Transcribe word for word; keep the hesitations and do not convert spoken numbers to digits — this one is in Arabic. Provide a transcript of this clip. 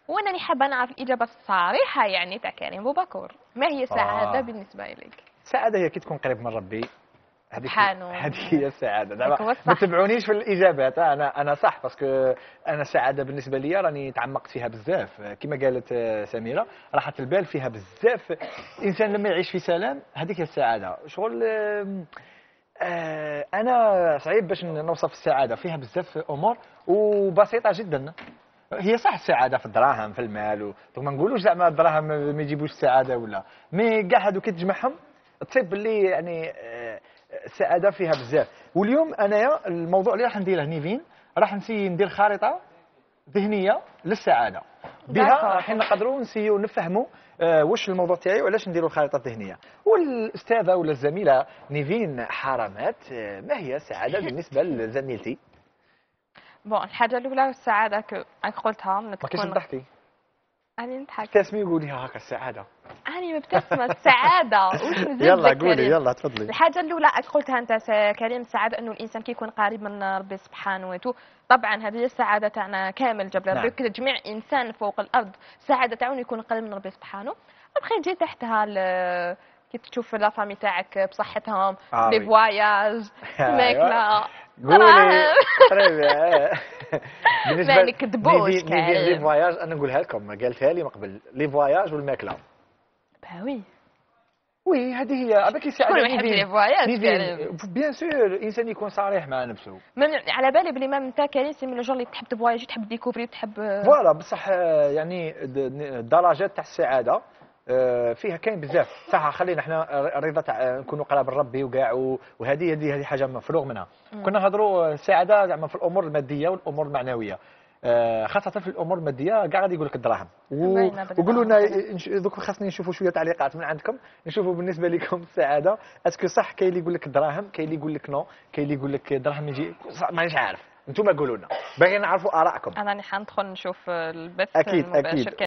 وانني حابه نعرف الاجابه الصريحه يعني تاع كريم بوبكور. ما هي السعاده آه. بالنسبه اليك؟ السعاده هي كي تكون قريب من ربي. هذيك سبحانه. هذه هي السعاده. ذاك هو ما الصح. تبعونيش في الاجابات. انا انا صح باسكو انا السعاده بالنسبه لي راني تعمقت فيها بزاف. كما قالت سميره راحه البال فيها بزاف. الانسان لما يعيش في سلام هذيك هي السعاده. شغل آه انا صعيب باش نوصف السعاده. فيها بزاف امور وبسيطه جدا. هي صح السعاده في الدراهم في المال و... ما نقولوش زعما الدراهم ما يجيبوش السعاده ولا مي كاع هادو كي تجمعهم تصيب باللي يعني آه السعاده فيها بزاف. واليوم انايا الموضوع اللي راح نديره نيفين راح نسي ندير خارطه ذهنيه للسعاده. بها راح نقدروا نسيو نفهموا آه واش الموضوع تاعي وعلاش نديروا الخارطه الذهنيه. والاستاذه ولا الزميله نيفين حرمات آه ما هي السعاده بالنسبه لزميلتي؟ بون الحاجه الاولى السعاده راك قلتها ما كاينش تضحكي. اني نضحك. ابتسمي قوليها هكا السعاده. اني مبتسمه السعاده واش نزيد؟ يلا قولي يلا تفضلي. الحاجه الاولى راك قلتها انت كريم السعاده انه الانسان كيكون قريب من ربي سبحانه وتعالى. طبعا هذه هي السعاده تاعنا كامل جبل ربي. نعم. تجميع انسان فوق الارض السعاده تاعو يكون قريب من ربي سبحانه. ابخي تجي تحتها كي تشوف لا فامي تاعك بصحتهم آه لي فواياج الماكله. قولي طيب. بالنسبه ما نكذبوش كاين لي فواياج انا نقولها لكم قالتها لي من قبل لي فواياج والماكله. باوي وي هذه هي هذاك السعاده. شكون ما يحبش لي فواياج كريم؟ بيان سور الانسان يكون صريح مع نفسه. على بالي بلي ما انت كريم سي من لو جون اللي تحب تفواياجي تحب ديكوفري تحب فوالا. بصح يعني الدرجات تاع السعاده فيها كاين بزاف. صح خلينا احنا الرضا تاع نكونوا قراب لربي وكاع وهذه هذه هذه حاجه مفروغ منها. كنا نهضروا السعاده زعما في الامور الماديه والامور المعنويه. خاصه في الامور الماديه كاع غادي يقول لك الدراهم. وقولوا لنا دوك خاصني نشوفوا شويه تعليقات من عندكم نشوفوا بالنسبه لكم السعاده اسكو صح. كاين اللي يقول لك الدراهم كاين اللي يقول لك نو كاين اللي يقول لك الدراهم يجي مانيش عارف. انتم قولوا لنا باغيين نعرفوا ارائكم. انا راني حندخل نشوف البث اكيد المباشر. اكيد.